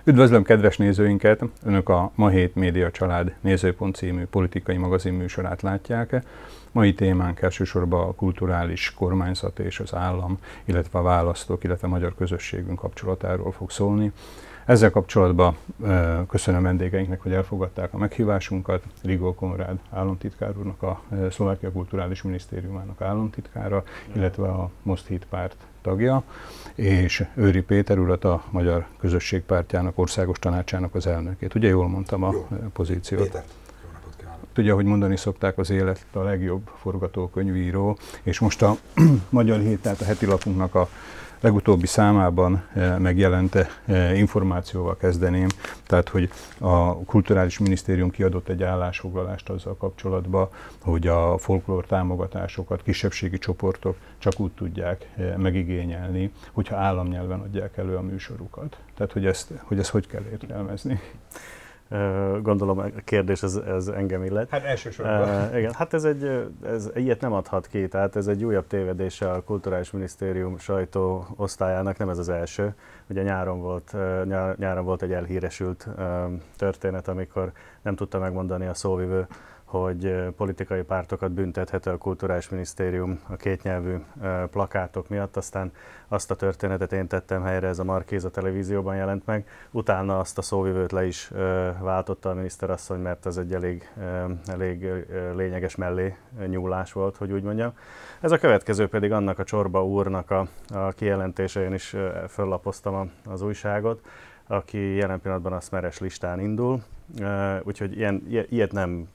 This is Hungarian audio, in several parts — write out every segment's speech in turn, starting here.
Üdvözlöm kedves nézőinket! Önök a Ma Hét Média Család Nézőpont című politikai magazin műsorát látják. Mai témánk elsősorban a kulturális kormányzat és az állam, illetve a választók, illetve a magyar közösségünk kapcsolatáról fog szólni. Ezzel kapcsolatban köszönöm vendégeinknek, hogy elfogadták a meghívásunkat. Rigó Konrád államtitkár úrnak, a Szlovákia Kulturális Minisztériumának államtitkára, illetve a Most Hit párt tagja, és Őri Péter urat, a Magyar Közösség Pártjának országos tanácsának az elnökét. Ugye jól mondtam a pozíciót? Péter. Jó napot kívánok. Ugye, ahogy mondani szokták, az élet a legjobb forgatókönyvíró, és most a Magyar Hét, tehát a heti lapunknak a legutóbbi számában megjelent információval kezdeném, tehát hogy a Kulturális Minisztérium kiadott egy állásfoglalást azzal kapcsolatban, hogy a folklór támogatásokat kisebbségi csoportok csak úgy tudják megigényelni, hogyha államnyelven adják elő a műsorukat. Tehát hogy ezt hogy kell értelmezni? Gondolom a kérdés ez engem illet. Hát elsősorban. Igen, hát ez ilyet nem adhat ki, tehát ez egy újabb tévedése a Kulturális Minisztérium sajtóosztályának, nem ez az első. Ugye nyáron volt egy elhíresült történet, amikor nem tudta megmondani a szóvivő, hogy politikai pártokat büntethet a Kulturális Minisztérium a kétnyelvű plakátok miatt, aztán azt a történetet én tettem helyre, ez a Markéza televízióban jelent meg, utána azt a szóvivőt le is váltotta a miniszterasszony, mert ez egy elég lényeges mellé nyúlás volt, hogy úgy mondjam. Ez a következő pedig annak a Csorba úrnak a kijelentése, én is föllapoztam az újságot, aki jelen pillanatban a Smeres listán indul, úgyhogy ilyet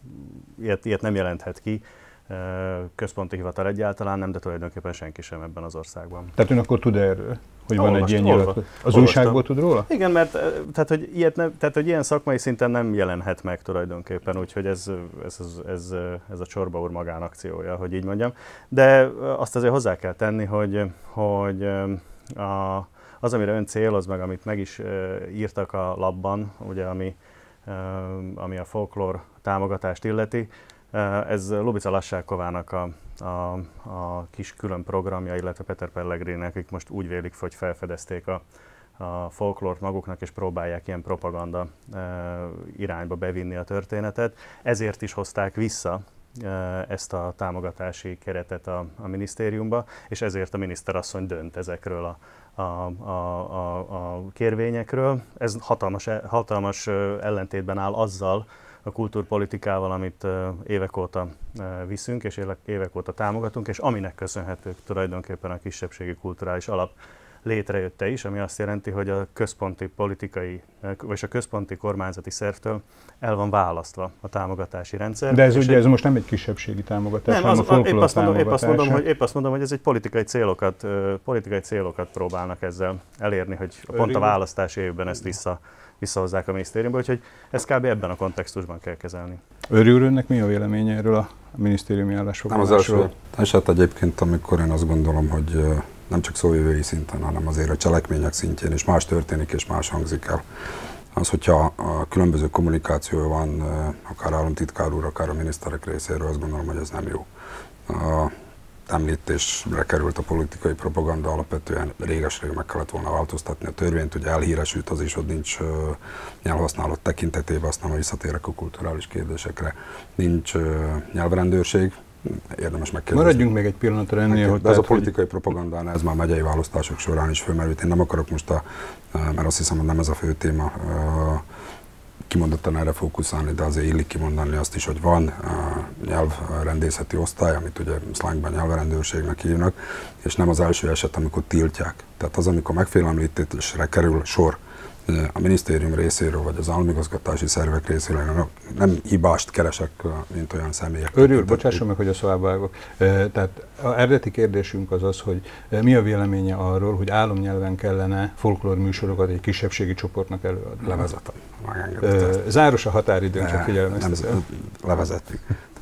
nem jelenthet ki központi hivatal egyáltalán nem, de tulajdonképpen senki sem ebben az országban. Tehát ön akkor tud erről, hogy van egy ilyen nyilatkozat? Az újságból tud róla? Igen, mert hogy ilyen szakmai szinten nem jelenhet meg tulajdonképpen, úgyhogy ez a Csorba úr magánakciója, hogy így mondjam. De azt azért hozzá kell tenni, hogy az, amire ön céloz meg, amit meg is írtak a labban, ugye, ami a folklór támogatást illeti, ez Lubica Lassákovának a kis külön programja, illetve Peter Pellegrinek, akik most úgy vélik, hogy felfedezték a folklórt maguknak, és próbálják ilyen propaganda irányba bevinni a történetet. Ezért is hozták vissza ezt a támogatási keretet a minisztériumba, és ezért a miniszterasszony dönt ezekről a kérvényekről. Ez hatalmas ellentétben áll azzal a kultúrpolitikával, amit évek óta viszünk, és évek óta támogatunk, és aminek köszönhető tulajdonképpen a kisebbségi kulturális alap létrejötte is, ami azt jelenti, hogy a központi politikai, vagy a központi kormányzati szervtől el van választva a támogatási rendszer. De ez most nem egy kisebbségi támogatás, hanem a folklór támogatása. Épp azt mondom, hogy ez egy politikai célokat próbálnak ezzel elérni, hogy pont a választási évben ezt visszahozzák a minisztériumba, úgyhogy ezt kb. Ebben a kontextusban kell kezelni. Őri úr, önnek mi a véleménye erről a minisztériumi állásfoglalásról? Nem az első eset egyébként, amikor én azt gondolom, hogy nem csak szóvivői szinten, hanem azért a cselekmények szintjén is más történik és más hangzik el. Az, hogyha a különböző kommunikáció van, akár államtitkár úr, akár a miniszterek részéről, azt gondolom, hogy ez nem jó. Említésre került a politikai propaganda, alapvetően réges-rég meg kellett volna változtatni a törvényt, ugye elhíresült az is, hogy nincs nyelvhasználat tekintetében, aztán visszatérek a kulturális kérdésekre, nincs nyelvrendőrség. Érdemes megkérdezni. Maradjunk még egy pillanatra ennél, hogy... Ez a politikai propagandán, ez már megyei választások során is fölmerült. Én nem akarok most, mert azt hiszem, hogy nem ez a fő téma, kimondottan erre fókuszálni, de azért illik kimondani azt is, hogy van nyelvrendészeti osztály, amit ugye szlangban nyelvrendőrségnek hívnak, és nem az első eset, amikor tiltják. Tehát az, amikor megfélemlítésre kerül sor a minisztérium részéről, vagy az államigazgatási szervek részéről, nem hibást keresek, mint olyan személyek. Őri úr, bocsásson meg, hogy a szóba vágok. Tehát az eredeti kérdésünk az, hogy mi a véleménye arról, hogy államnyelven kellene folklór műsorokat egy kisebbségi csoportnak előadni. Levezetem. Záros a határidőn, csak figyelmeztetem. Levezetjük.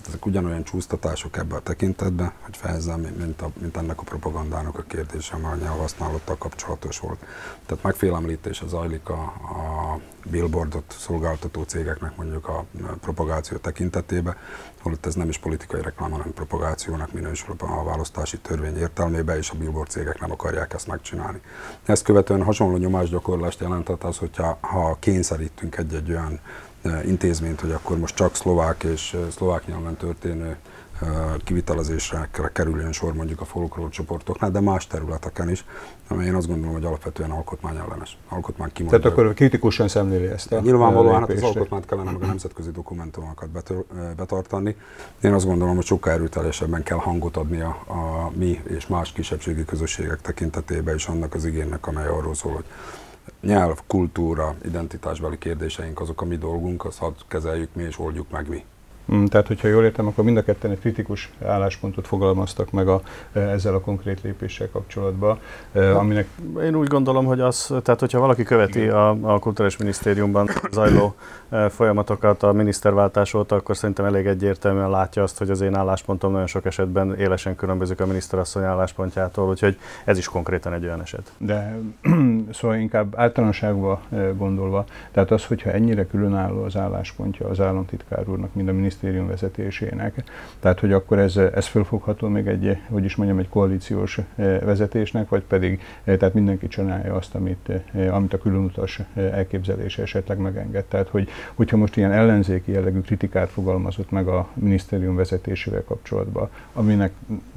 ezek ugyanolyan csúsztatások ebben a tekintetben, hogy fejezzem, mint ennek a propagandának a kérdése, amely a nyelvhasználattal kapcsolatos volt. Tehát megfélemlítése zajlik a billboardot szolgáltató cégeknek mondjuk a propagáció tekintetében, holott ez nem is politikai reklám, hanem propagációnak minősül a választási törvény értelmében, és a billboard cégek nem akarják ezt megcsinálni. Ezt követően hasonló nyomásgyakorlást jelentett az, hogyha kényszerítünk egy olyan intézményt, hogy akkor most csak szlovák és szlovák nyelven történő kivitelezésre kerüljön sor mondjuk a folklór csoportoknál, de más területeken is, amely én azt gondolom, hogy alapvetően alkotmányellenes. Alkotmánykimondó. Tehát akkor kritikusan szemléli ezt a nyilvánvalóan hát az alkotmányt kellene meg a nemzetközi dokumentumokat betartani. Én azt gondolom, hogy sokkal erőteljesebben kell hangot adni a mi és más kisebbségi közösségek tekintetében is annak az igénynek, amely arról szól, hogy nyelv, kultúra, identitásbeli kérdéseink azok a mi dolgunk, azt hadd kezeljük mi és oldjuk meg mi. Tehát, hogyha jól értem, akkor mind a ketten egy kritikus álláspontot fogalmaztak meg ezzel a konkrét lépéssel kapcsolatban, aminek... Én úgy gondolom, hogy tehát hogyha valaki követi a Kulturális Minisztériumban zajló folyamatokat a miniszterváltás óta, akkor szerintem elég egyértelműen látja azt, hogy az én álláspontom nagyon sok esetben élesen különbözik a miniszterasszony álláspontjától, úgyhogy ez is konkrétan egy olyan eset. De szóval inkább általánosságban gondolva, tehát az, hogyha ennyire különálló az álláspontja az államtitkár úrnak, mind a minisztérium vezetésének, tehát hogy akkor ez fölfogható még egy koalíciós vezetésnek, vagy pedig tehát mindenki csinálja azt, amit a különutas elképzelése esetleg megenged. Tehát, hogyha most ilyen ellenzéki jellegű kritikát fogalmazott meg a minisztérium vezetésével kapcsolatban, aminek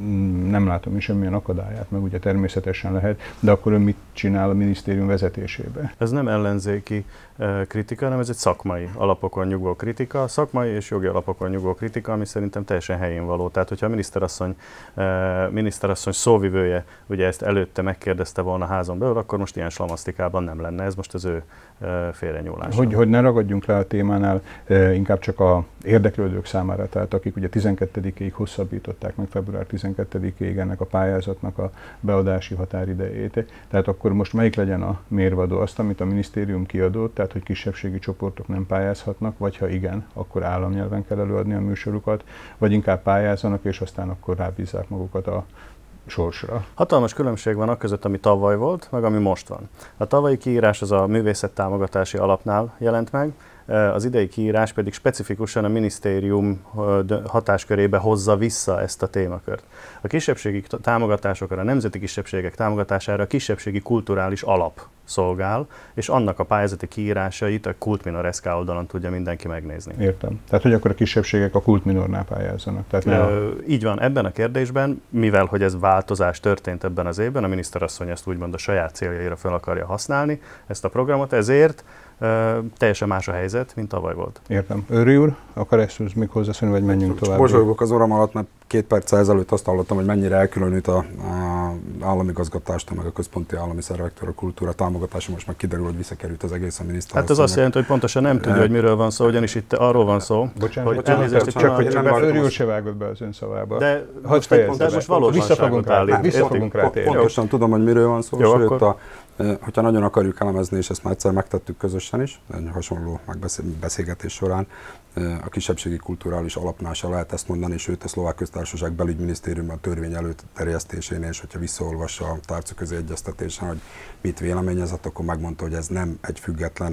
nem látom is semmilyen akadályát, meg ugye természetesen lehet, de akkor ön mit csinál a minisztérium vezetésébe? Ez nem ellenzéki kritika, hanem ez egy szakmai alapokon nyugvó kritika, szakmai és jogi alapokon nyugvó kritika, ami szerintem teljesen helyén való. Tehát, hogyha a miniszterasszony szóvivője ugye ezt előtte megkérdezte volna házon belül, akkor most ilyen slamasztikában nem lenne. Ez most az ő félrenyúlása. Hogy ne ragadjunk le a témánál, inkább csak a érdeklődők számára, tehát akik ugye 12-ig hosszabbították meg február 12-ig ennek a pályázatnak a beadási határidejét. Tehát akkor most melyik legyen a mérvadó? Azt, amit a minisztérium kiadott, tehát hogy kisebbségi csoportok nem pályázhatnak, vagy ha igen, akkor államnyelven kell előadni a műsorukat, vagy inkább pályázzanak, és aztán akkor rábízzák magukat a sorsra. Hatalmas különbség van között, ami tavaly volt, meg ami most van. A tavalyi kiírás az a művészettámogatási alapnál jelent meg, az idei kiírás pedig specifikusan a minisztérium hatáskörébe hozza vissza ezt a témakört. A kisebbségi támogatásokra, a nemzeti kisebbségek támogatására a kisebbségi kulturális alap szolgál, és annak a pályázati kiírásait a Kult Minor SK oldalon tudja mindenki megnézni. Értem. Tehát, hogy akkor a kisebbségek a Kult Minornál pályázzanak. Tehát így van, ebben a kérdésben, mivel hogy ez változás történt ebben az évben, a miniszterasszony ezt úgymond a saját céljaira fel akarja használni, ezt a programot, ezért teljesen más a helyzet, mint tavaly volt. Értem. Őri úr, akar ezt még hozzászólni, vagy menjünk tovább? Mosolygok az orrom alatt, mert 2 perccel ezelőtt azt hallottam, hogy mennyire elkülönült az államigazgatástól, meg a központi állami szervektől a kultúra támogatása, most meg kiderül, hogy visszakerült az egész a miniszter. Hát ez azt jelenti, hogy pontosan nem tudja, hogy miről van szó, ugyanis itt arról van szó, hogy elnézést, csak Őri úr se vágott be az ön szavába. De most valóságot állít. Vissza fogunk rátérni. Pontosan tudom, hogy miről van szó, sőt, hogyha nagyon akarjuk elemezni, és ezt már egyszer megtettük közösen is, egy hasonló beszélgetés során, a kisebbségi kulturális alapnál se lehet ezt mondani, sőt a Szlovák Köztársaság belügyminisztériumban a törvény előterjesztésénél, és hogyha visszaolvassa a tárcaközi egyeztetésen, hogy mit véleményezett, akkor megmondta, hogy ez nem egy független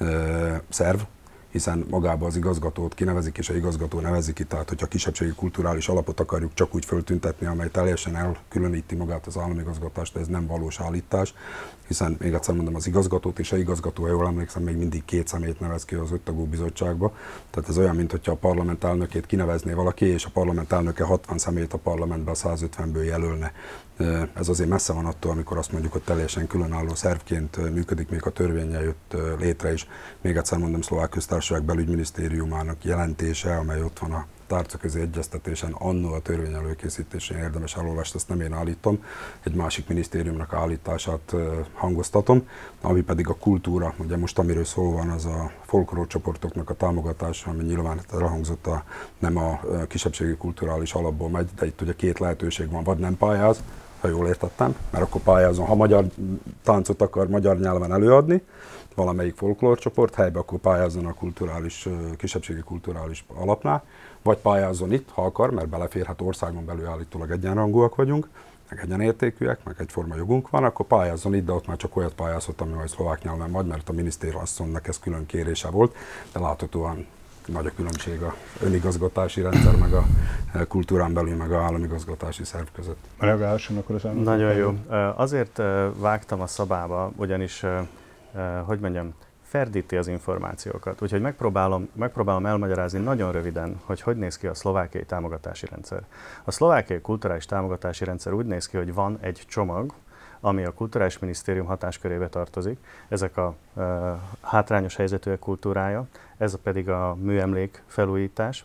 szerv, hiszen magába az igazgatót kinevezik, és a igazgató nevezi ki, tehát hogyha a kisebbségi kulturális alapot akarjuk csak úgy föltüntetni, amely teljesen elkülöníti magát az államigazgatást, ez nem valós állítás, hiszen még egyszer mondom, az igazgatót és a igazgató, ha jól emlékszem, még mindig 2 személyt nevez ki az 5 tagú bizottságba. Tehát ez olyan, mintha a parlament elnökét kinevezné valaki, és a parlament elnöke 60 személyt a parlamentben 150-ből jelölne. Ez azért messze van attól, amikor azt mondjuk, hogy teljesen különálló szervként működik, még a törvénnyel jött létre is. Még egyszer mondom, Szlovák Köztársaság belügyminisztériumának jelentése, amely ott van a tárcaközi egyeztetésen, annó a törvény előkészítésén érdemes elolvasni, ezt nem én állítom, egy másik minisztériumnak állítását hangoztatom, ami pedig a kultúra, ugye most amiről szó van, az a folklór csoportoknak a támogatása, ami nyilván elhangzott, nem a kisebbségi kulturális alapból megy, de itt ugye 2 lehetőség van, vagy nem pályáz, ha jól értettem, mert akkor pályázom, ha magyar táncot akar magyar nyelven előadni, valamelyik folklórcsoport, helyben akkor pályázzon a kisebbségi kulturális alapnál, vagy pályázzon itt, ha akar, mert beleférhet, országon belül állítólag egyenrangúak vagyunk, meg egyenértékűek, meg egyforma jogunk van, akkor pályázzon itt, de ott már csak olyat pályázhat, ami majd szlovák nyelven vagy, mert a minisztériumasszonynak ez külön kérése volt, de láthatóan nagy a különbség a önigazgatási rendszer, meg a kultúrán belül, meg a államigazgatási szerv között. Reagálson akkor az elmondani. Nagyon jó. Azért vágtam a szabába, ugyanis, hogy mondjam, ferdíti az információkat. Úgyhogy megpróbálom elmagyarázni nagyon röviden, hogy néz ki a szlovákiai támogatási rendszer. A szlovákiai kulturális támogatási rendszer úgy néz ki, hogy van egy csomag, ami a Kulturális Minisztérium hatáskörébe tartozik. Ezek a hátrányos helyzetűek kultúrája, ez pedig a műemlék felújítás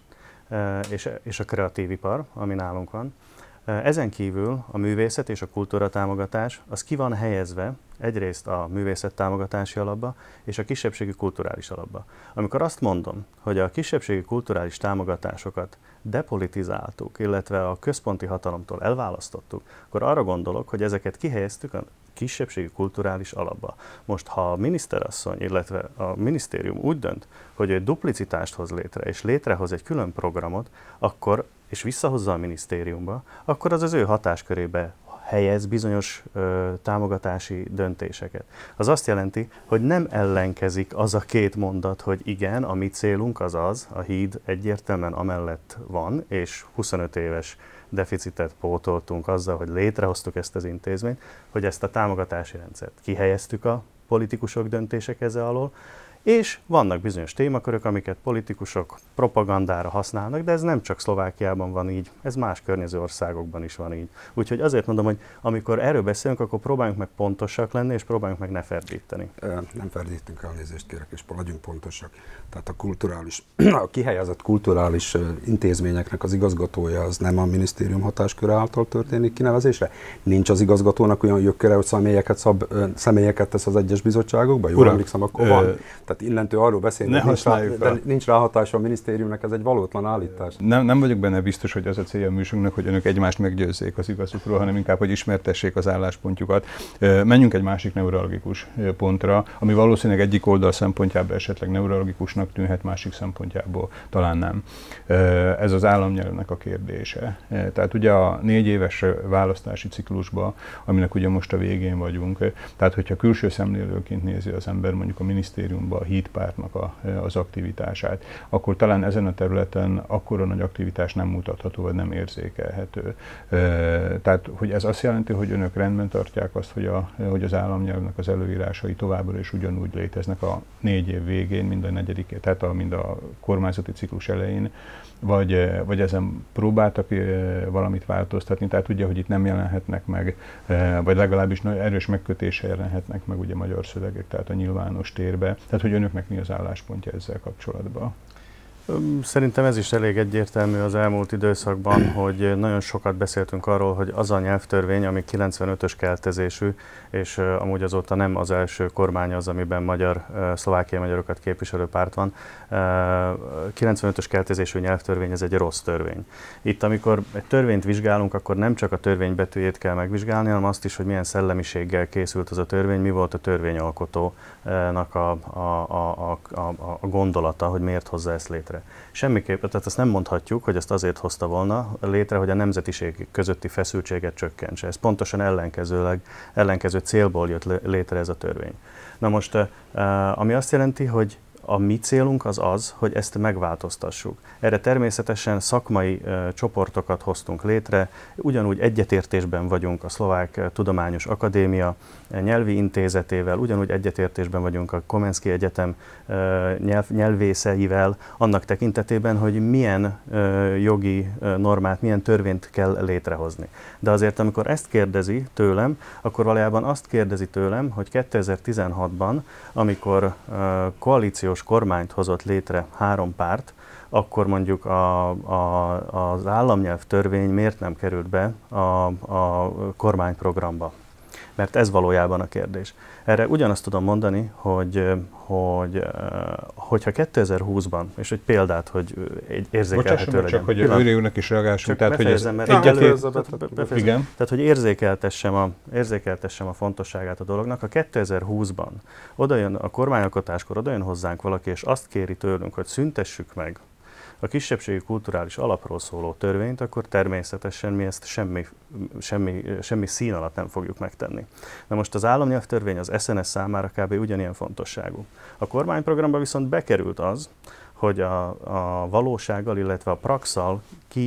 és a kreatív ipar, ami nálunk van. Ezen kívül a művészet és a kultúra támogatás az ki van helyezve egyrészt a művészet támogatási alapba és a kisebbségi kulturális alapba. Amikor azt mondom, hogy a kisebbségi kulturális támogatásokat depolitizáltuk, illetve a központi hatalomtól elválasztottuk, akkor arra gondolok, hogy ezeket kihelyeztük a kisebbségi kulturális alapba. Most, ha a miniszterasszony, illetve a minisztérium úgy dönt, hogy egy duplicitást hoz létre, és létrehoz egy külön programot, akkor, és visszahozza a minisztériumba, akkor az ő hatáskörébe helyez bizonyos támogatási döntéseket. Az azt jelenti, hogy nem ellenkezik az a két mondat, hogy igen, a mi célunk az az, a híd egyértelműen amellett van, és 25 éves deficitet pótoltunk azzal, hogy létrehoztuk ezt az intézményt, hogy ezt a támogatási rendszert kihelyeztük a politikusok döntések ezzel alól, és vannak bizonyos témakörök, amiket politikusok propagandára használnak, de ez nem csak Szlovákiában van így, ez más környező országokban is van így. Úgyhogy azért mondom, hogy amikor erről beszélünk, akkor próbáljunk meg pontosak lenni, és próbáljunk meg ne ferdíteni. Nem ferdítünk, elnézést kérek, és legyünk pontosak. Tehát a kihelyezett kulturális intézményeknek az igazgatója az nem a minisztérium hatásköre által történik kinevezésre? Nincs az igazgatónak olyan jogköre, hogy személyeket tesz az egyes bizottságokba? Jól emlékszem, akkor van. Tehát illentő arról beszélni, de nincs ráhatása a minisztériumnak, ez egy valótlan állítás. Nem vagyok benne biztos, hogy az a célja a műsorunknak, hogy önök egymást meggyőzzék az igazukról, hanem inkább, hogy ismertessék az álláspontjukat. Menjünk egy másik neuralgikus pontra, ami valószínűleg egyik oldal szempontjából esetleg neuralgikusnak tűnhet, másik szempontjából talán nem. Ez az államnyelvnek a kérdése. Tehát ugye a 4 éves választási ciklusban, aminek ugye most a végén vagyunk, tehát hogyha külső szemlélőként nézi az ember mondjuk a minisztériumban a hídpártnak az aktivitását, akkor talán ezen a területen akkora nagy aktivitás nem mutatható, vagy nem érzékelhető. Tehát, hogy ez azt jelenti, hogy önök rendben tartják azt, hogy az államnyelvnek az előírásai továbbra is ugyanúgy léteznek a 4 év végén, mind a 4. tehát mind a kormányzati ciklus elején, vagy ezen próbáltak valamit változtatni, tehát ugye, hogy itt nem jelenhetnek meg, vagy legalábbis erős megkötése jelenhetnek meg ugye magyar szövegek, tehát a nyilvános térbe. Tehát, hogy önöknek mi az álláspontja ezzel kapcsolatban? Szerintem ez is elég egyértelmű az elmúlt időszakban, hogy nagyon sokat beszéltünk arról, hogy az a nyelvtörvény, ami 95-ös keltezésű, és amúgy azóta nem az első kormány az, amiben szlovákiai magyarokat képviselő párt van. 95-ös keltezésű nyelvtörvény, ez egy rossz törvény. Itt, amikor egy törvényt vizsgálunk, akkor nem csak a törvény betűjét kell megvizsgálni, hanem azt is, hogy milyen szellemiséggel készült az a törvény, mi volt a törvényalkotónak a gondolata, hogy miért hozza ezt létre. Semmiképpen, tehát azt nem mondhatjuk, hogy ezt azért hozta volna létre, hogy a nemzetiség közötti feszültséget csökkentse. Ez pontosan ellenkező célból jött létre ez a törvény. Na most, ami azt jelenti, hogy a mi célunk az az, hogy ezt megváltoztassuk. Erre természetesen szakmai csoportokat hoztunk létre, ugyanúgy egyetértésben vagyunk a Szlovák Tudományos Akadémia nyelvi intézetével, ugyanúgy egyetértésben vagyunk a Komenszki Egyetem nyelvészeivel, annak tekintetében, hogy milyen jogi normát, milyen törvényt kell létrehozni. De azért, amikor ezt kérdezi tőlem, akkor valójában azt kérdezi tőlem, hogy 2016-ban, amikor koalíciós kormányt hozott létre 3 párt, akkor mondjuk az államnyelv törvény miért nem került be a kormányprogramba. Mert ez valójában a kérdés. Erre ugyanazt tudom mondani, hogyha 2020-ban, és egy példát, hogy egy érzékelhető legyen. Csak hogy a Őri úrnak is reagálsunk. Tehát, hogy ez igen. Tehát, hogy érzékeltessem a fontosságát a dolognak. Ha 2020-ban odajön a kormányalkotáskor, odajön hozzánk valaki, és azt kéri tőlünk, hogy szüntessük meg a kisebbségi kulturális alapról szóló törvényt, akkor természetesen mi ezt semmi szín alatt nem fogjuk megtenni. Na most az államnyelvtörvény az SNS számára kb. Ugyanilyen fontosságú. A kormányprogramba viszont bekerült az, hogy a valósággal, illetve a praxal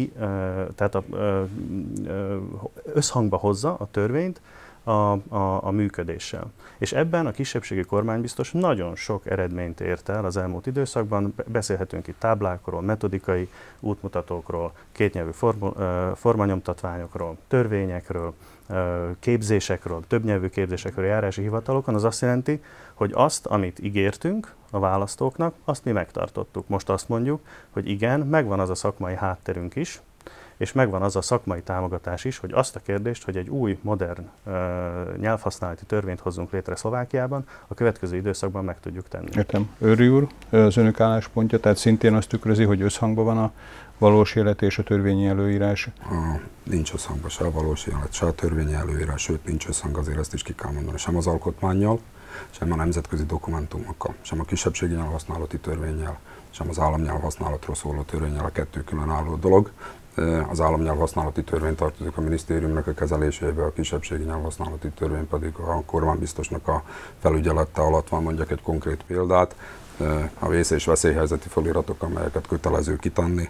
összhangba hozza a törvényt a működéssel. És ebben a kisebbségi kormánybiztos nagyon sok eredményt ért el az elmúlt időszakban. Beszélhetünk itt táblákról, metodikai útmutatókról, kétnyelvű formanyomtatványokról, törvényekről, képzésekről, többnyelvű képzésekről, járási hivatalokon. Az azt jelenti, hogy azt, amit ígértünk a választóknak, azt mi megtartottuk. Most azt mondjuk, hogy igen, megvan az a szakmai hátterünk is, és megvan az a szakmai támogatás is, hogy azt a kérdést, hogy egy új, modern nyelvhasználati törvényt hozzunk létre Szlovákiában, a következő időszakban meg tudjuk tenni. Értem. Őri úr, az önök álláspontja, tehát szintén azt tükrözi, hogy összhangban van a valós élet és a törvényi előírás? Nincs összhangban se a valós élet, se a törvényi előírás, sőt nincs összhang, azért ezt is ki kell mondani, sem az alkotmánnyal, sem a nemzetközi dokumentumokkal, sem a kisebbségi nyelvhasználati törvénnyel, sem az államnyelvhasználatról szóló törvénnyel, a kettő különálló dolog. Az államnyelvhasználati törvény tartozik a minisztériumnak a kezelésébe, a kisebbségi nyelvhasználati törvény pedig a kormánybiztosnak a felügyelete alatt van. Mondjak egy konkrét példát, a vész- és veszélyhelyzeti feliratok, amelyeket kötelező kitenni,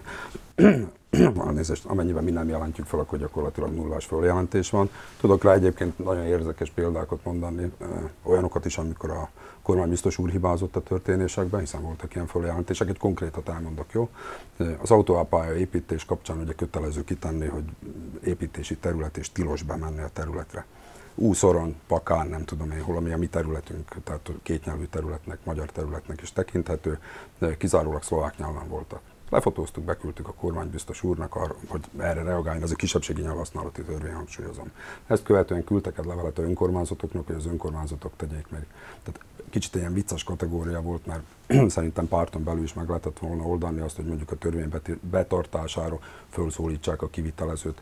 amennyiben mi nem jelentjük fel, akkor gyakorlatilag nullás följelentés van. Tudok rá egyébként nagyon érdekes példákat mondani, olyanokat is, amikor a kormánybiztos úr hibázott a történésekben, hiszen voltak ilyen följelentések. Egy konkrétat elmondok, jó? Az autópálya építés kapcsán ugye kötelező kitenni, hogy építési terület és tilos bemenni a területre. Úszoron, Pakán, nem tudom én hol, ami a mi területünk, tehát kétnyelvű területnek, magyar területnek is tekinthető, de kizárólag szlovák nyelven voltak. Lefotóztuk, beküldtük a kormánybiztos úrnak arra, hogy erre reagáljon, ez a kisebbségi nyelvhasználati törvény, hangsúlyozom. Ezt követően küldtek egy levelet a önkormányzatoknak, hogy az önkormányzatok tegyék meg. Tehát kicsit ilyen vicces kategória volt, mert szerintem párton belül is meg lehetett volna oldani azt, hogy mondjuk a törvény betartására felszólítsák a kivitelezőt.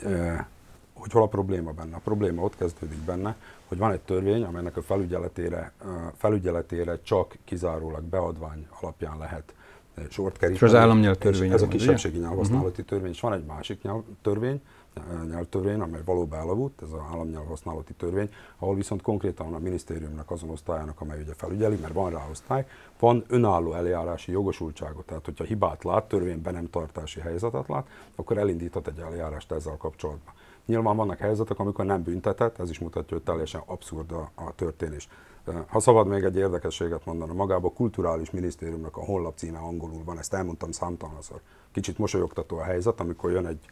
Hogy hol a probléma benne? A probléma ott kezdődik benne, hogy van egy törvény, amelynek a felügyeletére csak kizárólag beadvány alapján lehet sort keríteni. És az államnyelvtörvény. Ez a kisebbségi nyelvhasználati törvény, és van egy másik nyelvtörvény, amely valóban elavult, ez az államnyelvhasználati törvény, ahol viszont konkrétan a minisztériumnak azon osztályának, amely ugye felügyeli, mert van rá osztály, van önálló eljárási jogosultságot, tehát hogyha hibát lát, törvényben nem tartási helyzetet lát, akkor elindíthat egy eljárást ezzel kapcsolatban. Nyilván vannak helyzetek, amikor nem büntetett, ez is mutatja, hogy teljesen abszurd a történés. Ha szabad még egy érdekességet mondani, magában a kulturális minisztériumnak a honlap címe angolul van, ezt elmondtam számtalanszor. Kicsit mosolyogtató a helyzet, amikor jön egy,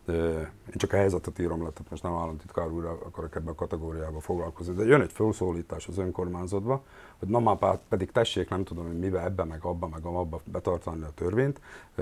én csak a helyzetet írom le, tehát most nem államtitkár úrral akarok ebben a kategóriában foglalkozni, de jön egy felszólítás az önkormányzatba, hogy na már pedig tessék, nem tudom, hogy mivel ebbe, meg abba betartani a törvényt.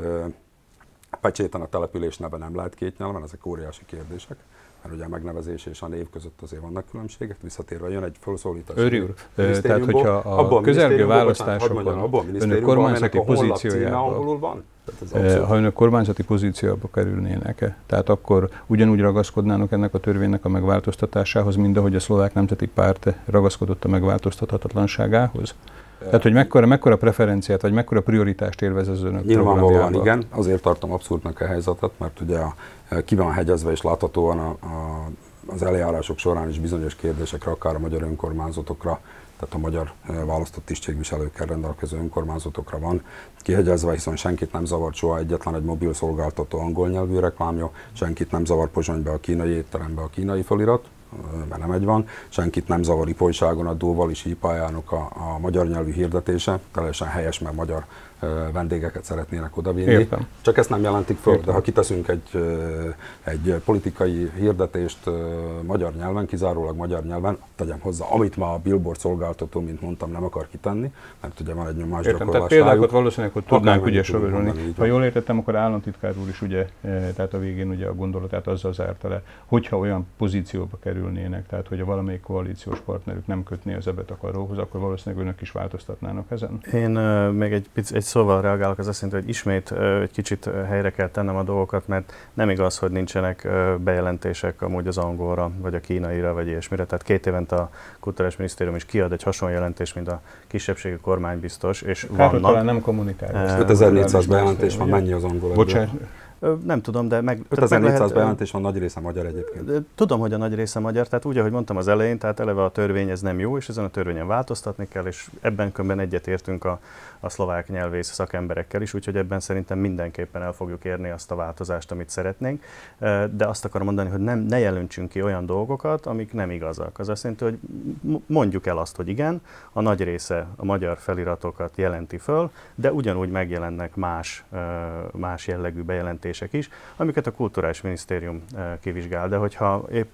Pecséten a település neve nem lehet két nyelven, ezek óriási kérdések, mert ugye a megnevezés és a név között azért vannak különbségek, visszatérve jön egy felszólítás. Őri úr, tehát hogyha a közelgő választásokon önök kormányzati pozíciójában, ha önök kormányzati pozícióba kerülnének, tehát akkor ugyanúgy ragaszkodnának ennek a törvénynek a megváltoztatásához, mint ahogy a Szlovák Nemzeti Párt ragaszkodott a megváltoztathatatlanságához? Tehát, hogy mekkora preferenciát, vagy mekkora prioritást élvez az önök programjában? Nyilvánvalóan igen, azért tartom abszurdnak a helyzetet, mert ugye ki van hegyezve és láthatóan az eljárások során is bizonyos kérdésekre, akár a magyar önkormányzatokra, tehát a magyar választott tisztségviselőkkel rendelkező önkormányzatokra van kihegyezve, hiszen senkit nem zavart soha egyetlen egy mobil szolgáltató angol nyelvű reklámja, senkit nem zavar Pozsonybe a kínai étterembe a kínai felirat, mert nem egy van, senkit nem zavar Ipolyságon a Dóval és Hípályának a magyar nyelvű hirdetése, teljesen helyes, mert magyar vendégeket szeretnének odavinni. Értem. Csak ezt nem jelentik föl, Értem. de ha kiteszünk egy politikai hirdetést magyar nyelven, kizárólag magyar nyelven, tegyem hozzá, amit ma a billboard szolgáltató, mint mondtam, nem akar kitenni, mert ugye van egy nyomásgyakorlás. Tehát példákat valószínűleg, hogy tudnánk ugye sorolni. Ha jól értettem, akkor államtitkár úr is ugye, tehát a végén ugye a gondolatát azzal zárta le, hogyha olyan pozícióba kerülnének, tehát hogy a valamelyik koalíciós partnerük nem kötné az ebet a karóhoz, akkor valószínűleg önök is változtatnának ezen. Én még egy szóval reagálok, az azt jelenti, hogy ismét egy kicsit helyre kell tennem a dolgokat, mert nem igaz, hogy nincsenek bejelentések amúgy az angolra, vagy a kínaira, vagy ilyesmire. Tehát 2 évente a Kulturális Minisztérium is kiad egy hasonló jelentést, mint a kisebbségi kormánybiztos, és vannak. Talán nem kommunikálják. 5400 bejelentés van, mennyi az angol? Bocsánat. Nem tudom, de 5400 bejelentés van, nagy része magyar egyébként. Tudom, hogy a nagy része magyar, tehát úgy, ahogy mondtam az elején, tehát eleve a törvény ez nem jó, és ezen a törvényen változtatni kell, és ebben különben egyetértünk a szlovák nyelvész szakemberekkel is, úgyhogy ebben szerintem mindenképpen el fogjuk érni azt a változást, amit szeretnénk. De azt akarom mondani, hogy ne jelöntsünk ki olyan dolgokat, amik nem igazak. Az azt jelenti, hogy mondjuk el azt, hogy igen, a nagy része a magyar feliratokat jelenti föl, de ugyanúgy megjelennek más jellegű bejelentések is, amiket a Kulturális Minisztérium kivizsgál. De hogyha épp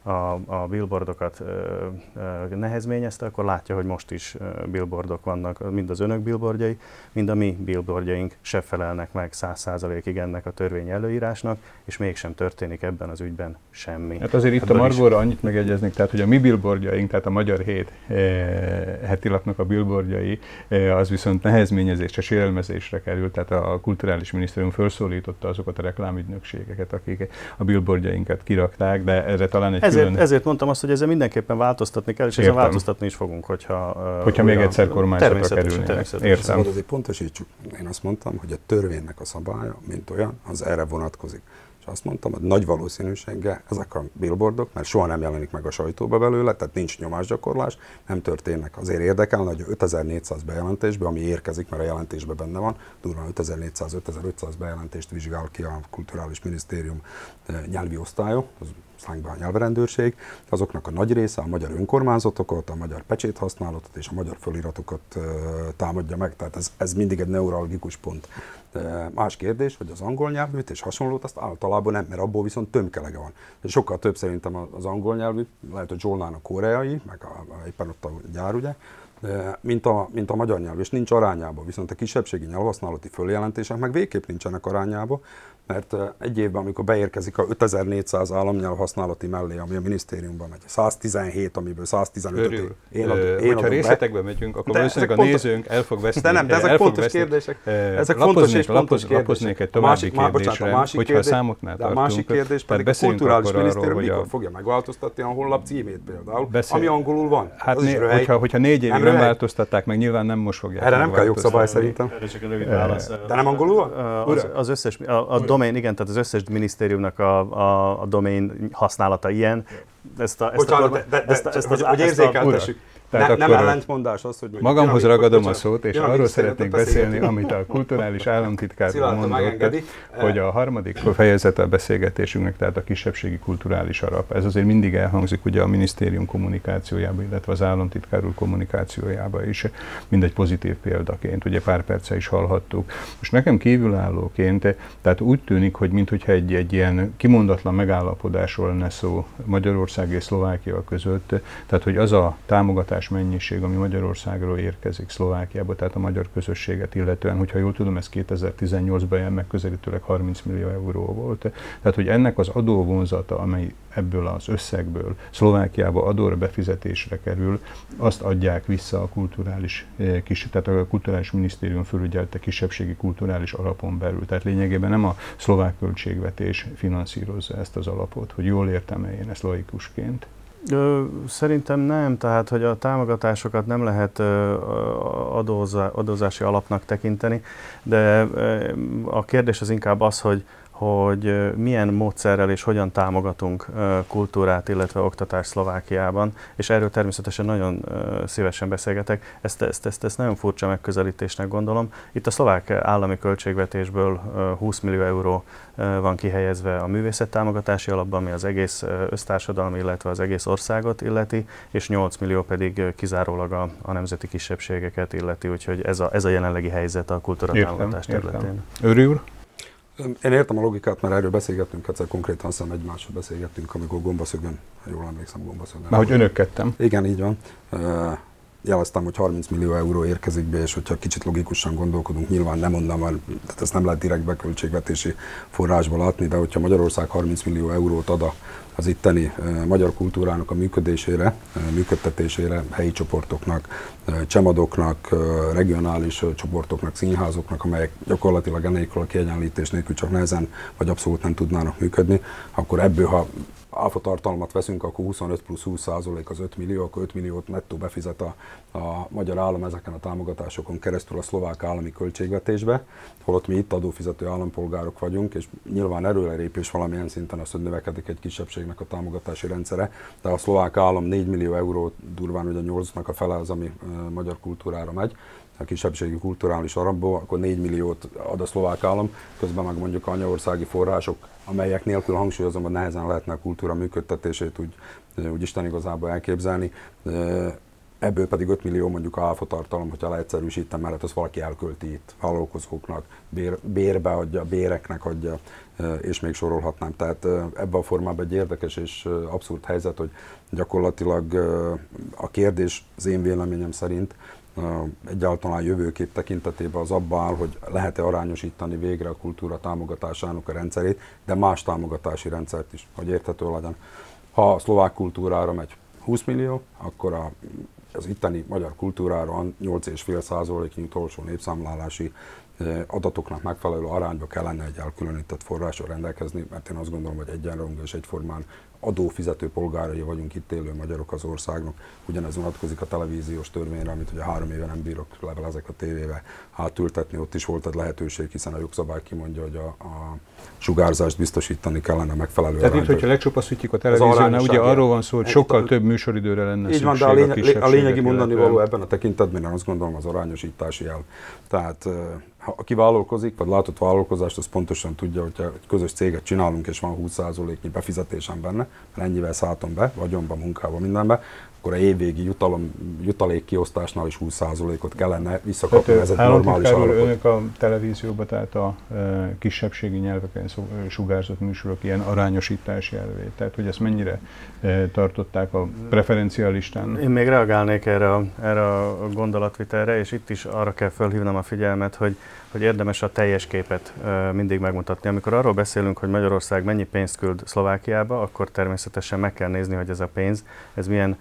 a billboardokat nehezményezte, akkor látja, hogy most is billboardok vannak, mind az önök billboardjai, mind a mi billboardjaink se felelnek meg 100%-ig ennek a törvény előírásnak, és mégsem történik ebben az ügyben semmi. Hát azért itt ebből a Margóra annyit megegyeznék, tehát hogy a mi billboardjaink, tehát a Magyar Hét hetilapnak a billboardjai, az viszont nehezményezésre, sérelmezésre került, tehát a Kulturális Minisztérium felszólította azokat a reklámügynökségeket, akik a billboardjainkat kirakták, de erre talán egy ezért mondtam azt, hogy ezzel mindenképpen változtatni kell, és ezen változtatni is fogunk, hogyha még egyszer kormányzatra kerülnének. Értem. Azért pontosítsuk. Én azt mondtam, hogy a törvénynek a szabálya, mint olyan, az erre vonatkozik. És azt mondtam, hogy nagy valószínűséggel ezek a billboardok, mert soha nem jelenik meg a sajtóba belőle, tehát nincs nyomásgyakorlás, nem történnek. Azért érdekel, hogy 5400 bejelentésbe, ami érkezik, mert a jelentésben benne van, durván 5400-5500 bejelentést vizsgál ki a Kulturális Minisztérium nyelvi osztálya, az szlángban a nyelvrendőrség, azoknak a nagy része a magyar önkormányzatokat, a magyar pecséthasználatot és a magyar feliratokat támadja meg, tehát ez mindig egy neuralgikus pont. Más kérdés, hogy az angol nyelvűt és hasonlót azt általában nem, mert abból viszont tömkelege van. Sokkal több szerintem az angol nyelvű, lehet, hogy Zsolnán a koreai, meg éppen ott a gyár, ugye, mint a magyar nyelv, és nincs arányában, viszont a kisebbségi nyelvhasználati följelentések meg végképp nincsenek arányában, mert egy évben, amikor beérkezik a 5400 államnyelv használati mellé, ami a minisztériumban megy, 117, amiből 115-öt én hogyha részletekbe megyünk, akkor valószínűleg a nézőnk el fog veszni. De nem, de ezek fontos kérdések. Ezek fontos és fontos kérdések. Lapoznék egy további kérdésre, hogyha a számoknál tartunk. A másik kérdés pedig a Kulturális Minisztérium mikor fogja megváltoztatni a honlap címét például, ami angolul van. Hát hogyha 4 évig nem változtatták meg, nyilván nem most fogják. Erre nem kell jogszabály szerintem. De nem angolul van? Az összes, domain, igen, tehát az összes minisztériumnak a domain használata ilyen. Hogy érzékeltessük. Nem ellentmondás az, hogy... Magamhoz ragadom a szót, és arról szeretnék beszélni, amit a kulturális államtitkár mondott, hogy a harmadik fejezete a beszélgetésünknek, tehát a kisebbségi kulturális alap. Ez azért mindig elhangzik ugye a minisztérium kommunikációjába, illetve az államtitkár úr kommunikációjába is, mindegy pozitív példaként, ugye pár perce is hallhattuk. Most nekem kívülállóként, tehát úgy tűnik, hogy minthogyha egy ilyen kimondatlan megállapodásról lenne szó Magyarország és Szlovákia között, tehát hogy az a támogatás mennyiség, ami Magyarországról érkezik Szlovákiába, tehát a magyar közösséget illetően, hogyha jól tudom, ez 2018-ban ilyen megközelítőleg 30 millió euró volt. Tehát, hogy ennek az adóvonzata, amely ebből az összegből Szlovákiába adóra befizetésre kerül, azt adják vissza a kulturális, tehát a Kulturális Minisztérium felügyelte kisebbségi kulturális alapon belül. Tehát lényegében nem a szlovák költségvetés finanszírozza ezt az alapot, hogy jól értem-e én ezt laikusként. Szerintem nem, tehát hogy a támogatásokat nem lehet adózási alapnak tekinteni, de a kérdés az inkább az, hogy milyen módszerrel és hogyan támogatunk kultúrát, illetve oktatást Szlovákiában, és erről természetesen nagyon szívesen beszélgetek. Ezt nagyon furcsa megközelítésnek gondolom. Itt a szlovák állami költségvetésből 20 millió euró van kihelyezve a művészettámogatási alapban, ami az egész össztársadalmi, illetve az egész országot illeti, és 8 millió pedig kizárólag a nemzeti kisebbségeket illeti, úgyhogy ez a jelenlegi helyzet a kultúratámogatás területén. Őri úr? Én értem a logikát, mert erről beszélgettünk, egyszer konkrétan aztán egymásról beszélgettünk, amikor Gombaszögön, jól emlékszem, Gombaszögön. Már hogy önök kettem. Igen, így van. Jeleztem, hogy 30 millió euró érkezik be, és hogyha kicsit logikusan gondolkodunk, nyilván nem mondom, tehát ezt nem lehet direktbe költségvetési forrásból látni, de hogyha Magyarország 30 millió eurót ad az itteni magyar kultúrának a működésére, működtetésére, helyi csoportoknak, csemadoknak, regionális csoportoknak, színházoknak, amelyek gyakorlatilag ennélkül a kiegyenlítés nélkül csak nehezen vagy abszolút nem tudnának működni, akkor ebből, ha áfa tartalmat veszünk, akkor 25 plusz 20% az 5 millió, akkor 5 milliót nettó befizet a magyar állam ezeken a támogatásokon keresztül a szlovák állami költségvetésbe, holott mi itt adófizető állampolgárok vagyunk, és nyilván erőrelépés valamilyen szinten az, hogy növekedik egy kisebbségnek a támogatási rendszere, de a szlovák állam 4 millió euró, durván ugye 8-nak a fele az, ami magyar kultúrára megy, a kisebbségi kulturális alapból, akkor 4 milliót ad a szlovák állam, közben meg mondjuk anyaországi források, amelyek nélkül hangsúlyozom, hogy nehezen lehetne a kultúra működtetését úgy Isten igazából elképzelni. Ebből pedig 5 millió mondjuk a áfa tartalom, hogyha leegyszerűsítem, mert ezt valaki elkölti itt vállalkozóknak, bérbe adja, béreknek adja, és még sorolhatnám. Tehát ebben a formában egy érdekes és abszurd helyzet, hogy gyakorlatilag a kérdés az én véleményem szerint egyáltalán jövőkép tekintetében az abba áll, hogy lehet-e arányosítani végre a kultúra támogatásának a rendszerét, de más támogatási rendszert is, hogy érthető legyen. Ha a szlovák kultúrára megy 20 millió, akkor az itteni magyar kultúrára 8,5%-nyi utolsó népszámlálási adatoknak megfelelő arányba kellene egy elkülönített forrással rendelkezni, mert én azt gondolom, hogy egyenrangú és egyformán adófizető polgárai vagyunk itt élő magyarok az országnak. Ugyanez vonatkozik a televíziós törvényre, amit ugye 3 éve nem bírok levelezek a tévébe átültetni, ott is volt egy lehetőség, hiszen a jogszabály kimondja, hogy a sugárzást biztosítani kellene megfelelő arányba. Tehát itt, hogyha lecsupaszítjuk a televíziónál, ugye arról van szó, hogy sokkal több műsoridőre lenne szükség van, de a lényegi mondani való ebben a tekintetben, azt gondolom, az arányosítási jel. Tehát ha aki vállalkozik, vagy látott vállalkozást, az pontosan tudja, hogy egy közös céget csinálunk, és van 20%-nyi befizetésem benne, mert ennyivel szálltam be, vagyonba, munkába, mindenbe, akkor a évvégi jutalékkiosztásnál is 20%-ot kellene visszakapni, ez egy normális állapot. Önök a televízióban, tehát a kisebbségi nyelveken sugárzott műsorok ilyen arányosítási elvét, tehát hogy ezt mennyire tartották a preferencialistán? Én még reagálnék erre a gondolatvitelre, és itt is arra kell felhívnom a figyelmet, hogy érdemes a teljes képet mindig megmutatni. Amikor arról beszélünk, hogy Magyarország mennyi pénzt küld Szlovákiába, akkor természetesen meg kell nézni, hogy ez a pénz, ez milyen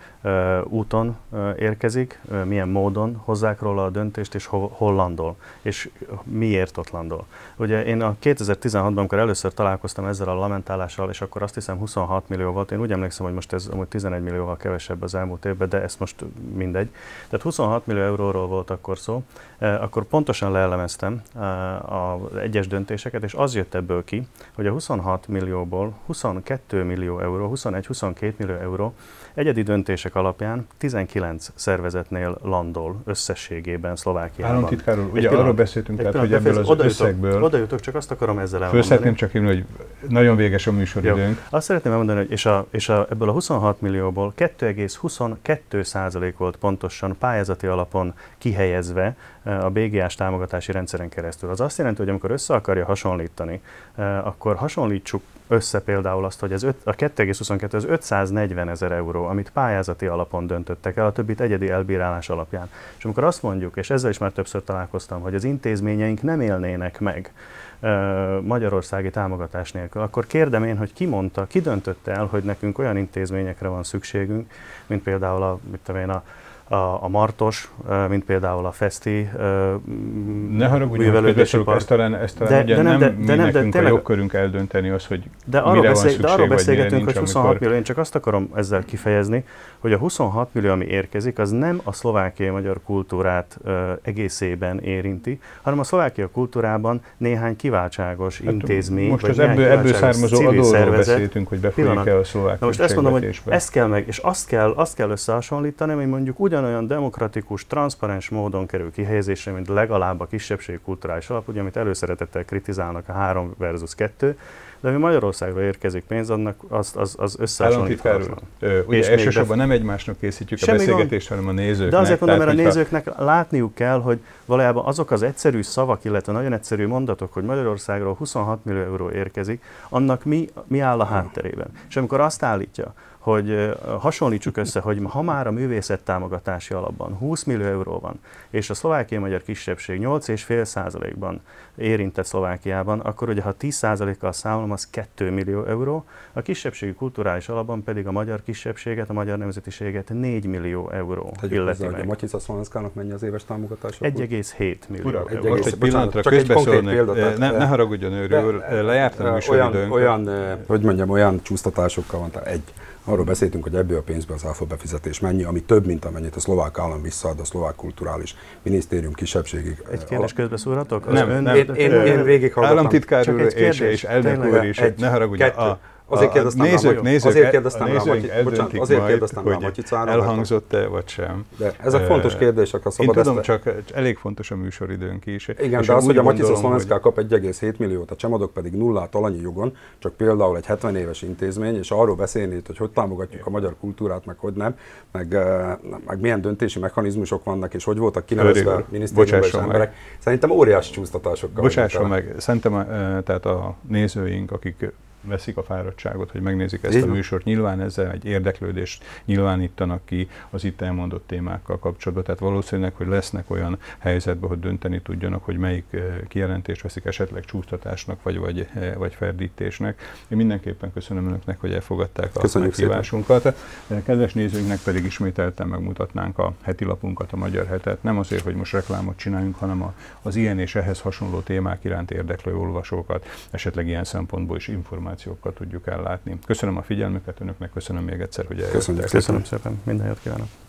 úton érkezik, milyen módon hozzák róla a döntést, és hol landol, és miért ott landol. Ugye én a 2016-ban, amikor először találkoztam ezzel a lamentálással, és akkor azt hiszem 26 millió volt, én úgy emlékszem, hogy most ez amúgy 11 millióval kevesebb az elmúlt évben, de ezt most mindegy. Tehát 26 millió euróról volt akkor szó, akkor pontosan leelemeztem az egyes döntéseket, és az jött ebből ki, hogy a 26 millióból 22 millió euró, 21-22 millió euró egyedi döntések alapján 19 szervezetnél landol összességében Szlovákiában. Államtitkár úr, ugye arról beszéltünk, tehát, hogy ebből az összegből... Oda jutok, csak azt akarom ezzel elmondani. Szeretném csak hívni, hogy nagyon véges a műsoridőnk. Azt szeretném elmondani, hogy ebből a 26 millióból 2,22% volt pontosan pályázati alapon kihelyezve a BGA-s támogatási rendszeren keresztül. Az azt jelenti, hogy amikor össze akarja hasonlítani, akkor hasonlítsuk össze például azt, hogy a 2,22 az 540 000 euró, amit pályázati alapon döntöttek el, a többit egyedi elbírálás alapján. És amikor azt mondjuk, és ezzel is már többször találkoztam, hogy az intézményeink nem élnének meg magyarországi támogatás nélkül, akkor kérdem én, hogy ki döntötte el, hogy nekünk olyan intézményekre van szükségünk, mint például a a Martos, mint például a Feszti ne haragudjon, ezt talán ugye nem nekünk a jogkörünk eldönteni az, hogy de arról beszélgetünk, hogy 26 millió, én csak azt akarom ezzel kifejezni, hogy a 26 millió, ami érkezik, az nem a szlovákiai magyar kultúrát egészében érinti, hanem a szlovákiai kultúrában néhány kiváltságos intézmény, most vagy az ebből származó adóról beszéltünk, hogy befolyik-e a szlovák. Na most ezt mondom, hogy ezt kell meg, és azt kell összehasonlítani, hogy mondjuk ugyanolyan demokratikus, transzparens módon kerül kihelyezésre, mint legalább a kisebbségi kulturális alap, ugye, amit előszeretettel kritizálnak a 3 versus 2, de ami Magyarországra érkezik pénz, annak az összehasonlíthatatlan. Ugye elsősorban nem egymásnak készítjük a beszélgetést, hanem a nézőknek. De azért mondom, mert a nézőknek látniuk kell, hogy valójában azok az egyszerű szavak, illetve nagyon egyszerű mondatok, hogy Magyarországról 26 millió euró érkezik, annak mi áll a hátterében. És amikor azt állítja, hogy hasonlítsuk össze, hogy ha már a művészettámogatási alapban 20 millió euró van, és a szlovákiai magyar kisebbség 8,5%-ban érintett Szlovákiában, akkor ugye ha 10%-kal számolom, az 2 millió euró, a kisebbségi kulturális alapban pedig a magyar kisebbséget, a magyar nemzetiséget 4 millió euró illeti meg. A Matica Szlovenszkának mennyi az éves támogatása? 1,7 millió euró. Most egy pillanatra közbeszólnék, ne haragudjon őről, lejártam a műsoridőnk. Olyan csúsztatásokkal van, tehát arról beszéltünk, hogy ebből a pénzből az áfa befizetés mennyi, ami több, mint amennyit a szlovák állam visszaad a szlovák kulturális minisztérium kisebbségig. Egy kérdés közbeszúrhatok? Nem. Én végighallgattam. Államtitkár úr és elnök úr is, ne haragudjon. Azért kérdeztem rá a Maticára. Elhangzott-e, vagy sem? De ezek fontos kérdések, ha szabad. Én tudom, csak elég fontos a műsoridőnk is. Igen, de az, hogy a Matica Szlovenszká kap 1,7 milliót, a Csemadok pedig nullát alanyi jogon, csak például egy 70 éves intézmény, és arról beszélni, hogy támogatjuk a magyar kultúrát, meg hogy nem, meg milyen döntési mechanizmusok vannak, és hogy voltak kinevezve a minisztériumban emberek. Szerintem óriási csúsztatásokkal. Bocsásson meg, szerintem tehát a nézőink, akik veszik a fáradtságot, hogy megnézik ezt a műsort. Nyilván ezzel egy érdeklődést nyilvánítanak ki az itt elmondott témákkal kapcsolatban. Tehát valószínűleg, hogy lesznek olyan helyzetben, hogy dönteni tudjanak, hogy melyik kijelentést veszik esetleg csúsztatásnak, vagy ferdítésnek. Én mindenképpen köszönöm önöknek, hogy elfogadták a meghívásunkat. Kedves nézőinknek pedig ismételten megmutatnánk a heti lapunkat, a Magyar Hetet. Nem azért, hogy most reklámot csináljunk, hanem az ilyen és ehhez hasonló témák iránt érdeklő olvasókat, esetleg ilyen szempontból is információkkal tudjuk ellátni. Köszönöm a figyelmüket önöknek, köszönöm még egyszer, hogy eljöttek. Köszönöm szépen, minden jót kívánok!